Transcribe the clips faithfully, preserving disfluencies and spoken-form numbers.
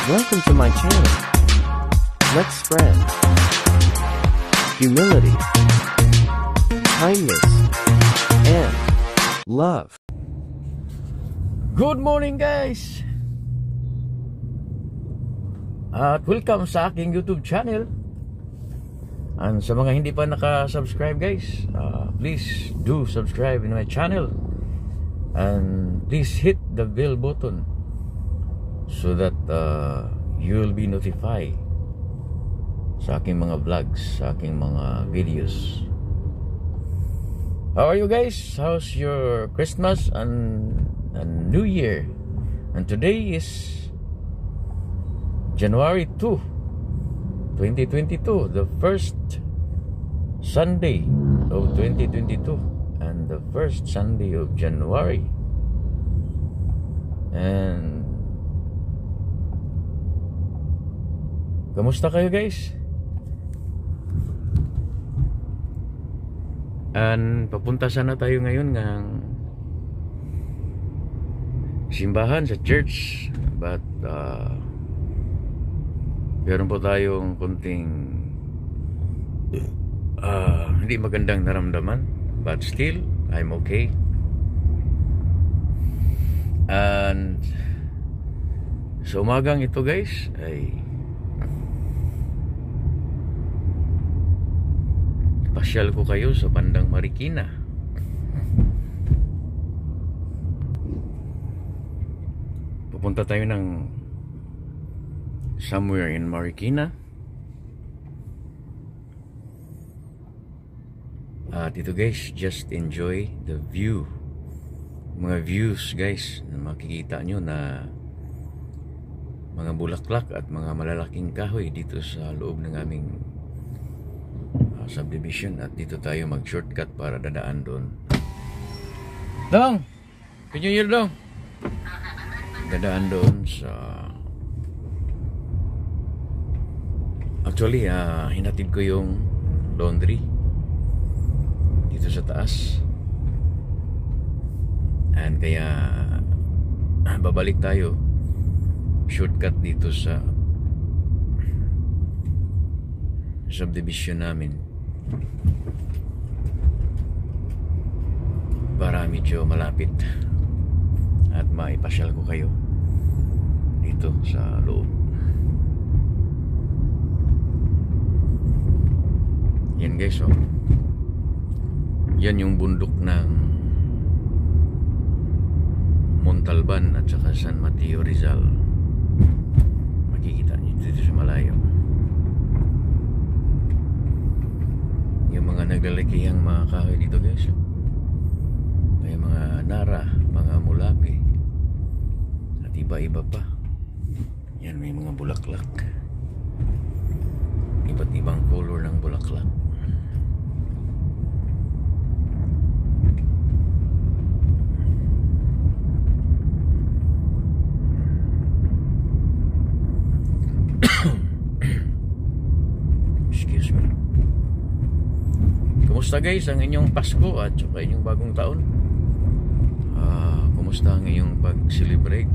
Welcome to my channel. Let's spread humility, kindness, and love. Good morning guys! At welcome sa aking YouTube channel. And sa mga hindi pa naka-subscribe guys, uh, please do subscribe in my channel. And please hit the bell button so that uh, you will be notified sa aking mga vlogs, sa aking mga videos. How are you guys? How's your Christmas and, and New Year? And today is January second, twenty twenty-two, the first Sunday of twenty twenty-two and the first Sunday of January. And kamusta kayo guys? And papunta sana tayo ngayon ng simbahan sa church, but uh, meron po tayong kunting uh, hindi magandang naramdaman, but still I'm okay. And sa umagang ito guys ay pasyal ko kayo sa bandang Marikina. Pupunta tayo ng somewhere in Marikina. At ito guys, just enjoy the view. Mga views guys na makikita nyo na mga bulaklak at mga malalaking kahoy dito sa loob ng aming uh, subdivision. At dito tayo mag shortcut para dadaan doon. Dong! Can you hear Dong? Dadaan doon sa actually uh, hinatid ko yung laundry dito sa taas. And kaya ah, babalik tayo shortcut dito sa subdivision namin para medyo malapit at maipasyal ko kayo dito sa loob. Yan guys, oh. Yan yung bundok ng Montalban at saka San Mateo Rizal. Makikita nyo dito sa malayo yung mga naglalakihang mga kahoy dito guys. May mga nara, mga mulapi at iba-iba pa. Yan, may mga bulaklak, iba't ibang color ng bulaklak. Excuse me. Kumusta guys ang inyong Pasko at saka inyong bagong taon? Uh, kumusta ang inyong pag-celebrate?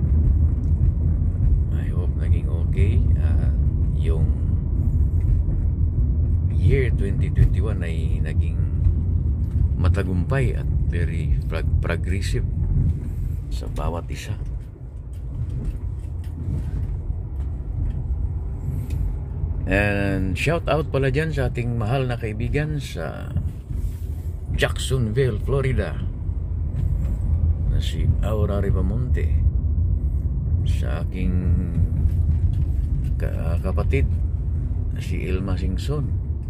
I hope naging okay. Uh, yung year twenty twenty-one ay naging matagumpay at very progressive sa bawat isa. And shout out pala dyan sa ating mahal na kaibigan sa Jacksonville, Florida, na si Aura Ribamonte, sa aking kapatid na si Ilma Singson,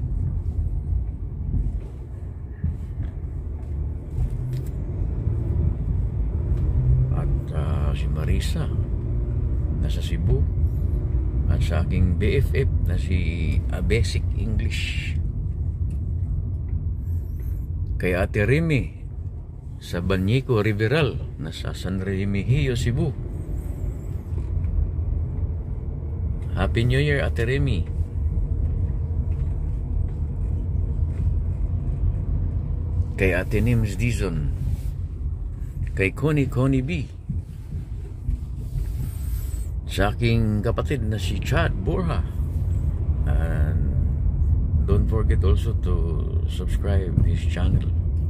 at uh, si Marisa nasa Cebu, at sa aking B F F na si uh, Basic English, kay Ate Remy sa Banyco Riveral na sa San Remigio, Cebu. Happy New Year Ate Remy. Kay Ate Nims Dizon, kay Connie Connie B, sa aking kapatid na si Chad Borja. And don't forget also to subscribe his channel.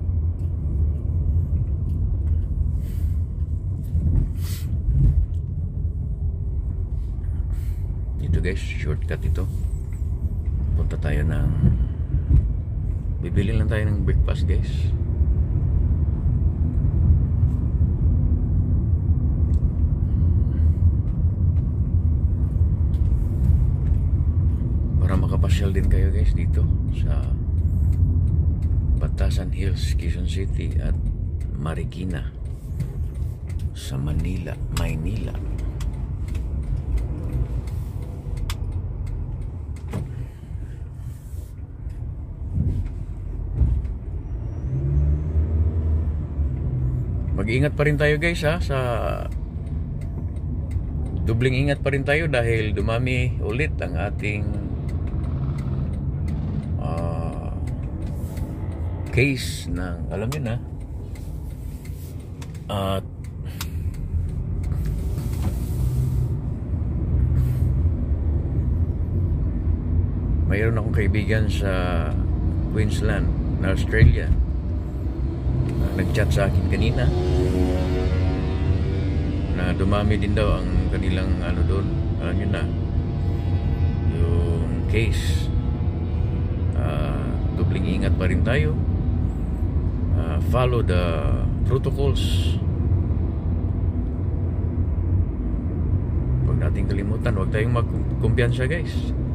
Ito guys, shortcut ito. Punta tayo ng bibili lang tayo ng breakfast guys. Para makapasyal din kayo guys dito sa Batasan Hills, Quezon City at Marikina sa Manila, Maynila. Mag-ingat pa rin tayo guys ha, sa dubling ingat pa rin tayo dahil dumami ulit ang ating uh, case ng, alam niyo na, at uh, mayroon akong kaibigan sa Queensland na Australia, nag-chat sa akin kanina na dumami din daw ang kanilang ano doon, alam nyo na yung case. Uh, dubling ingat pa rin tayo, uh, follow the protocols, huwag nating kalimutan, huwag tayong magkumpiyansa guys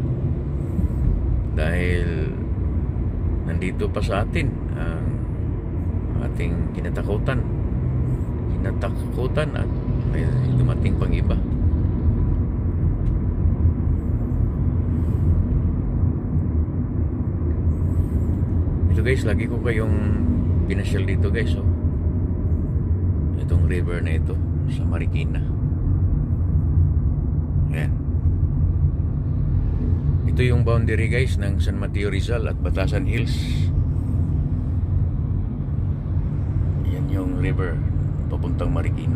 dahil nandito pa sa atin ang ating kinatakutan kinatakutan at may dumating pang iba. Ito guys, lagi ko kayong pinasyal dito guys, oh. Itong river na ito sa Marikina. Yan. Ito yung boundary guys ng San Mateo Rizal at Batasan Hills. Yung river papuntang Marikina.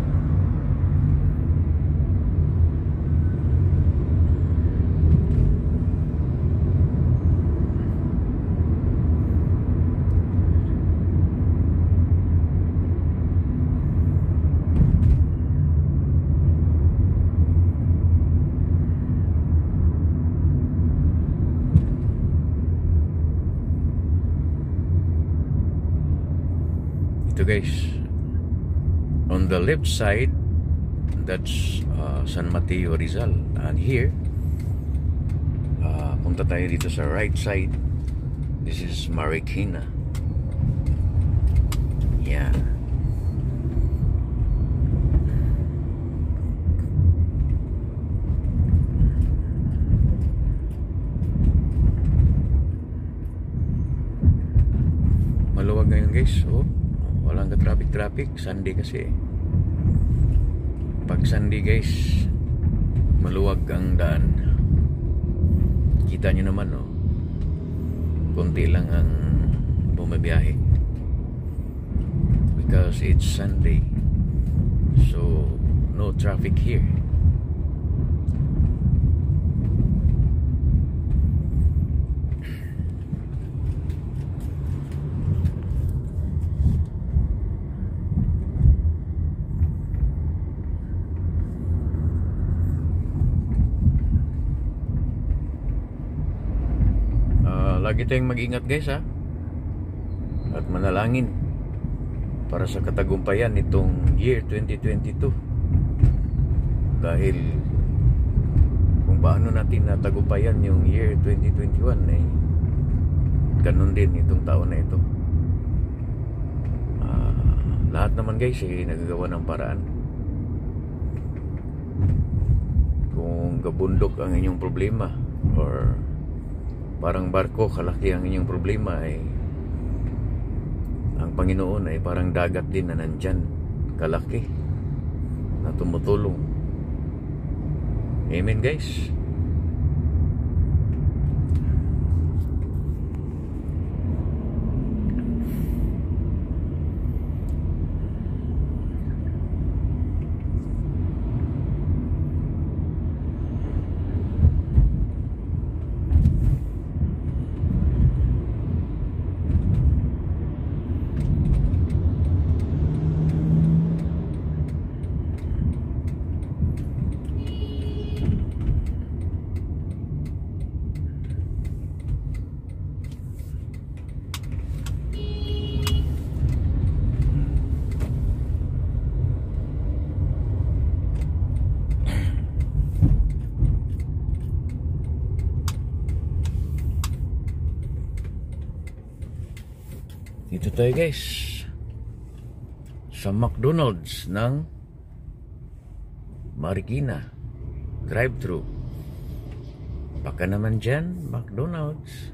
Ito guys, on the left side that's uh, San Mateo Rizal, and here uh, punta tayo dito sa right side, this is Marikina. Yeah. Maluwag ngayon guys, oh. Walang ka-traffic-traffic, Sunday kasi. Pag Sunday guys, maluwag ang daan. Kita nyo naman, oh. Konti lang ang bumabiyahe because it's Sunday, so no traffic here. Lagi tayong mag-ingat guys ha, at manalangin para sa katagumpayan nitong year twenty twenty-two, dahil kung paano natin natagumpayan yung year twenty twenty-one eh, ganun din itong taon na ito. Uh, lahat naman guys eh, nagagawa ng paraan. Kung gabundok ang inyong problema or parang barko kalaki ang inyong problema, ay ang Panginoon ay parang dagat din na nandyan kalaki na tumutulong. Amen guys. Dito tayo guys sa McDonald's ng Marikina drive-thru. Baka naman dyan McDonald's.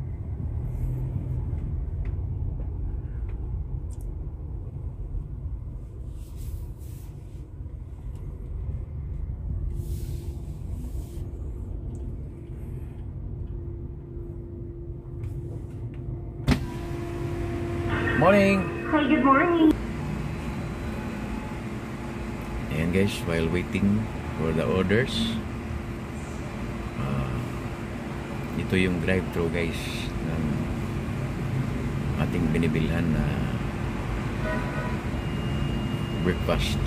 Morning! Hi, good morning. Ayan guys, while waiting for the orders, uh, ito yung drive-thru guys ng ating binibilhan na breakfast.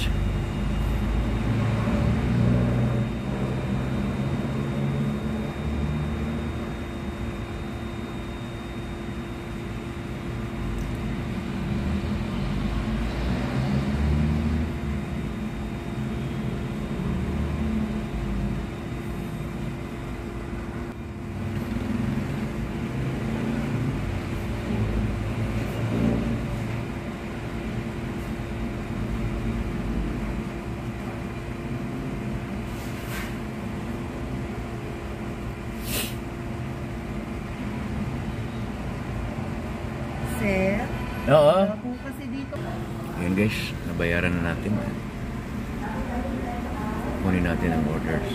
Sir, Oo. wala po kasi dito. Ayan guys, nabayaran na natin. Kunin natin ang orders.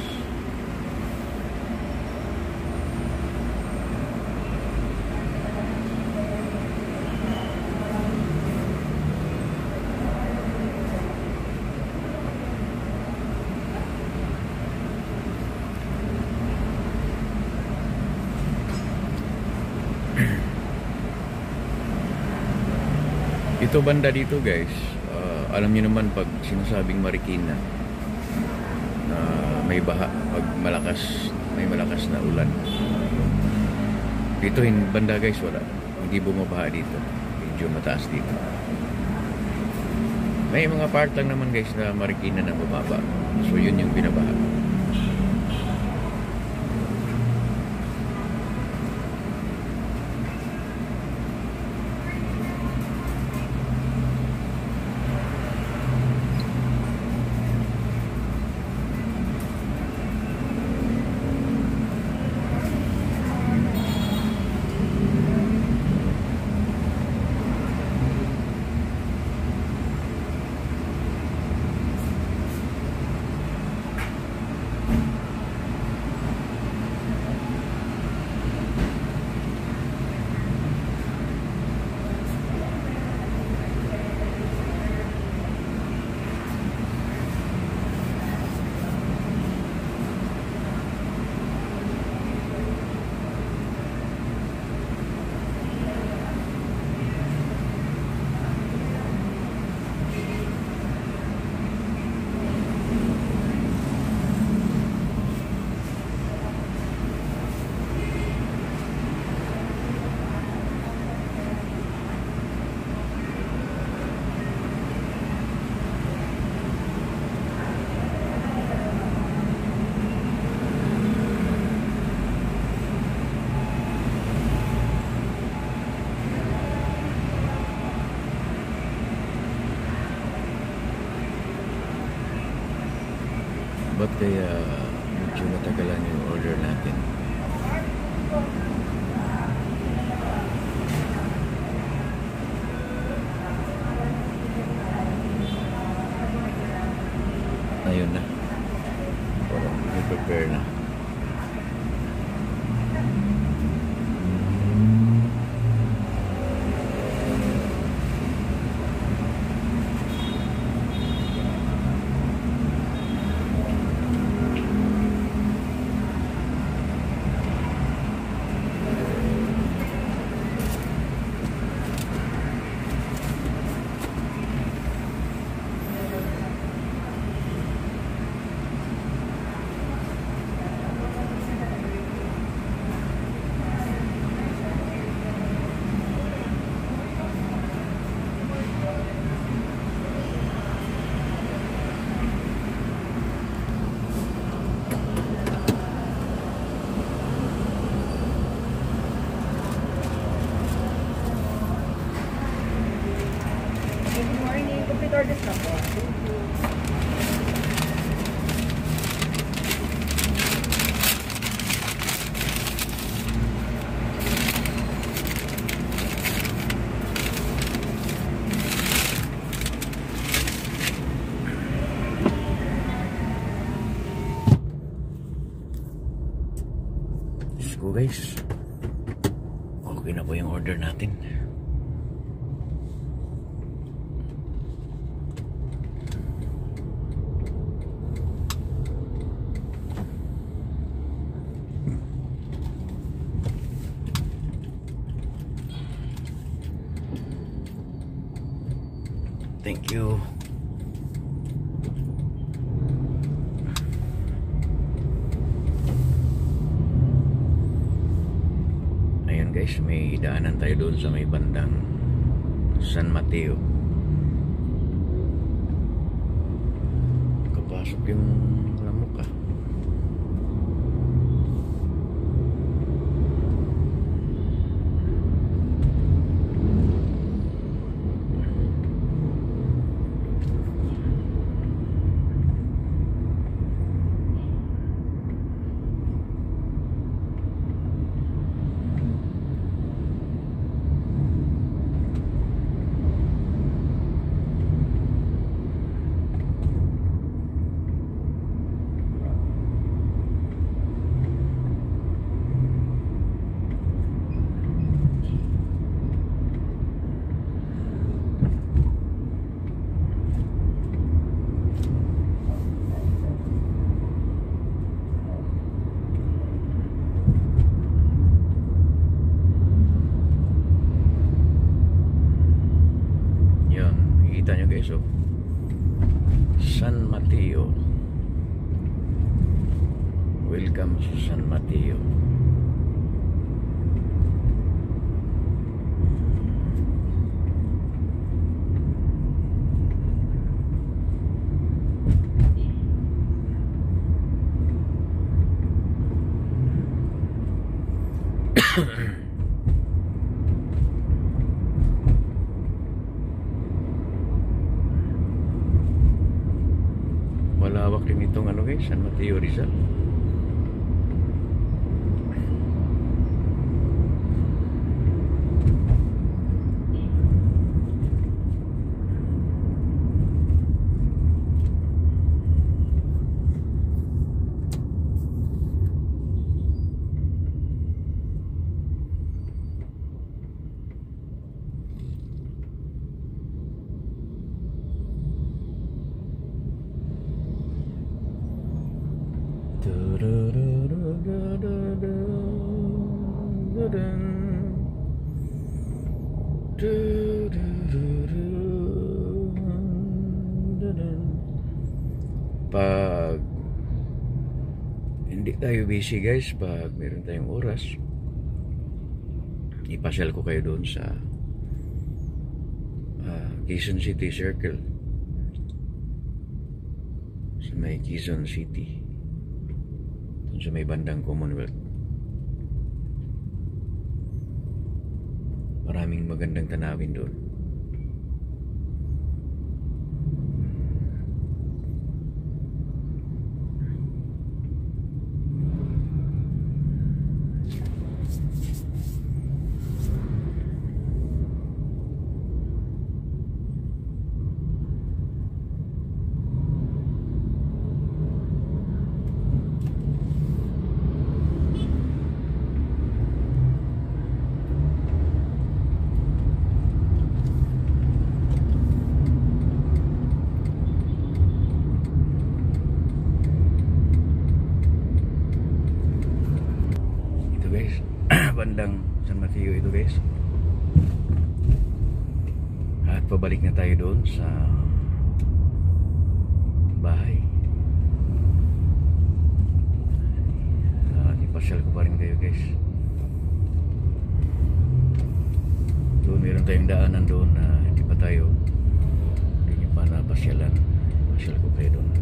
Ito banda dito guys, uh, alam niyo naman pag sinasabing Marikina na may baha pag malakas, may malakas na ulan. Dito hin banda guys wala, hindi bumabaha dito, medyo mataas dito. May mga part lang naman guys na Marikina na bumaba, so yun yung binabaha. Ba't kaya medyo matagalan yung order natin? Ayun na. Parang i-prepare na. ko guys. Okay na po yung order natin. Thank you. Ayan guys, may daanan tayo doon sa may bandang San Mateo. Kapasok yung lamok ah. Kita nyo guys, oh. San Mateo. Welcome to San Mateo. Malawak din itong ano guys, San Mateo Rizal. Pag hindi tayo busy guys, pag meron tayong oras, ipasyal ko kayo doon sa uh, Quezon City Circle, sa may Quezon City, doon sa may bandang Commonwealth. Maraming magandang tanawin doon. Bandang San Mateo ito guys, at pabalik na tayo doon sa bahay. At ipasyal ko pa rin kayo guys. Doon meron tayong daanan doon na hindi pa tayo, hindi nyo pa napasyalan. Pasyal ko kayo doon.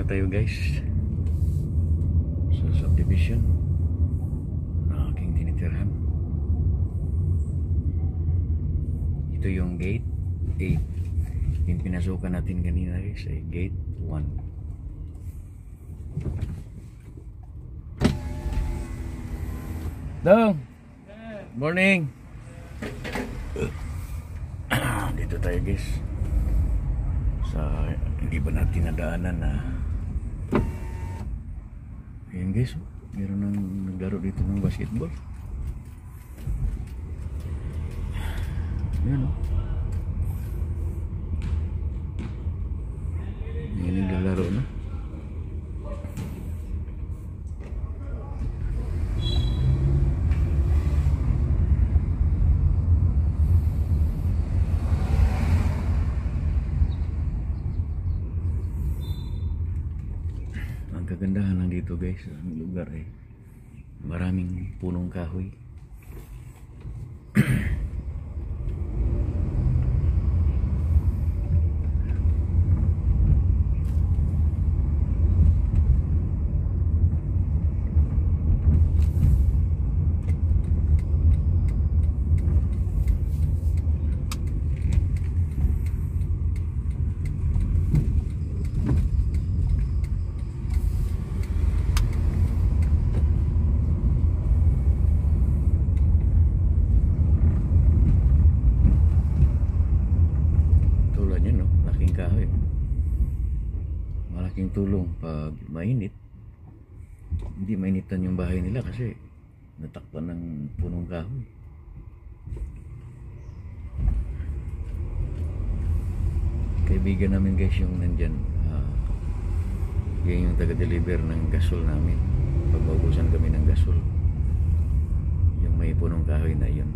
na tayo guys sa subdivision na aking tinitirhan. Ito yung gate eight. Yung pinasukan natin kanina guys ay gate one. Dong! Morning! Dito tayo guys sa hindi ba natin nadaanan na ayan guys, meron nang naglaro dito ng basketball. Ayan o, ayan naglalaro na. Ang kagandahan lang dito guys sa aming lugar ay maraming punong kahoy. Kahoy, malaking tulong pag mainit. Hindi mainitan yung bahay nila kasi natakpan ng punong kahoy. Kaibigan namin guys yung nandyan, uh, yan yung taga-deliver ng gasol namin pag maubusan kami ng gasol, yung may punong kahoy na yun.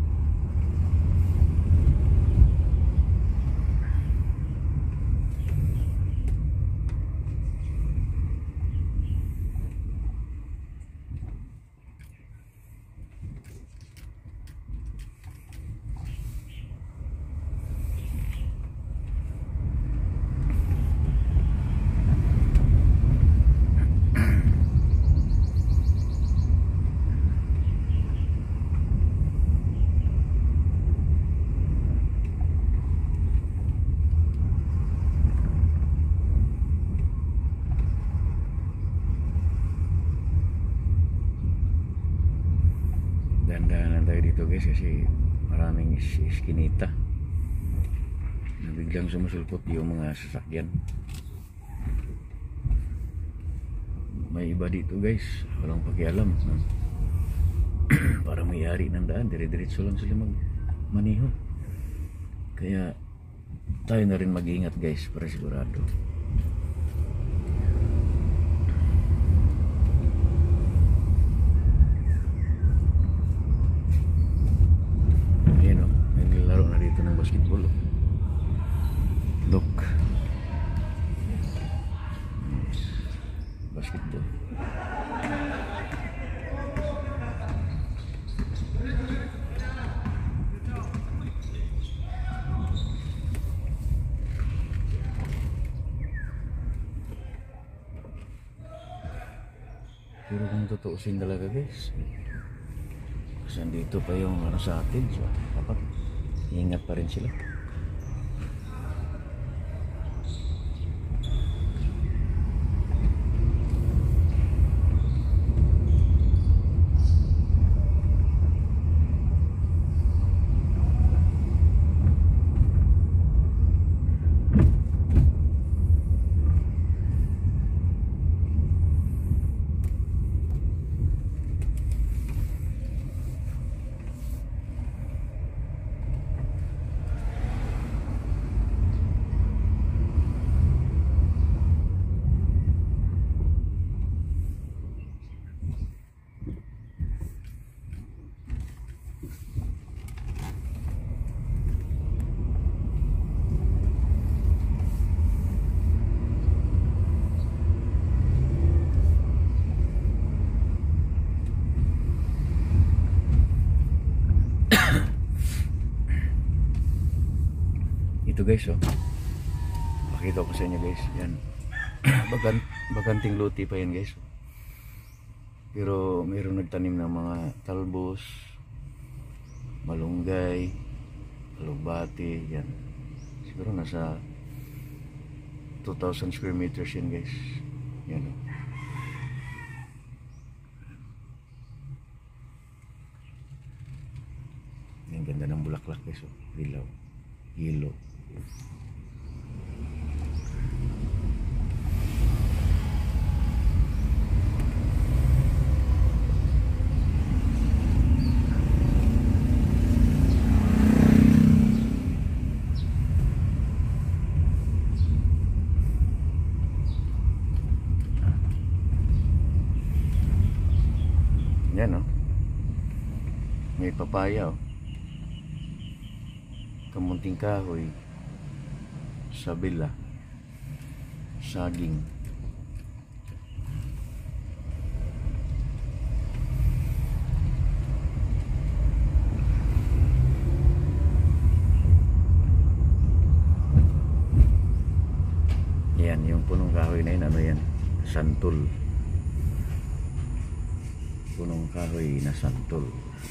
Dandahan tayo dito guys kasi maraming iskinita na biglang sumusulpot yung mga sasakyan. May iba dito guys, walang pakialam, no? Para may-ari ng daan, dire-diretso lang sila magmaniho. Kaya tayo na rin mag-iingat guys para sigurado. Basketball, look, basketball. Pero kung tutuusin talaga guys, kasi andito pa yung ano sa atin, so dapat ingat pa rin sila. Ito guys, oh, pakita ko sa inyo guys, yan. Bagan bakanting luti pa yan guys. Pero mayroong nagtanim ng mga talbos, malunggay, alugbati, yan. Siguro nasa two thousand square meters yan guys. Yan o. Ang ganda ng bulaklak guys o. Dilaw, yellow. Yan o. May papaya o. Kamunting kahoy, sabila, saging. Yan, yung punong kahoy na yun, ano yan? Santol. Punong kahoy na santol.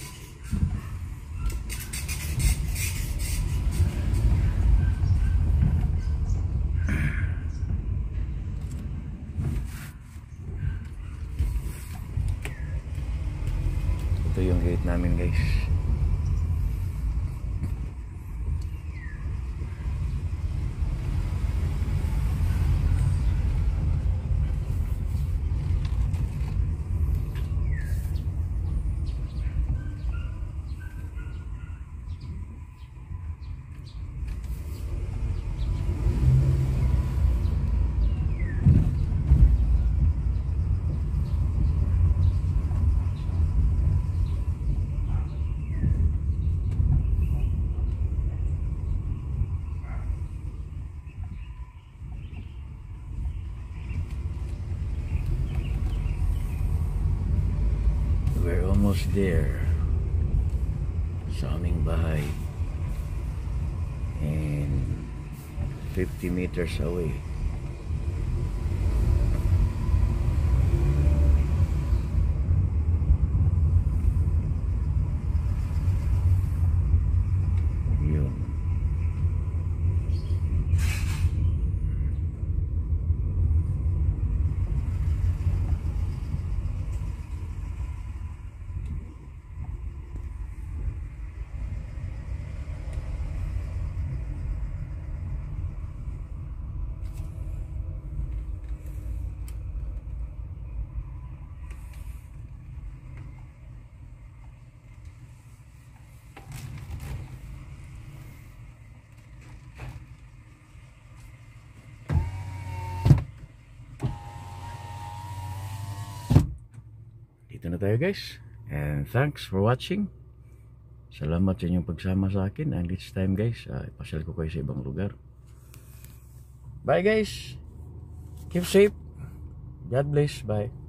Ito yung gate namin guys. We're almost there sa aming bahay, and fifty meters away. Yun. Dito na tayo guys, and thanks for watching. Salamat sa inyong pagsama sa akin, and next time guys, uh, ipasyal ko kayo sa ibang lugar. Bye guys, keep safe, God bless, bye.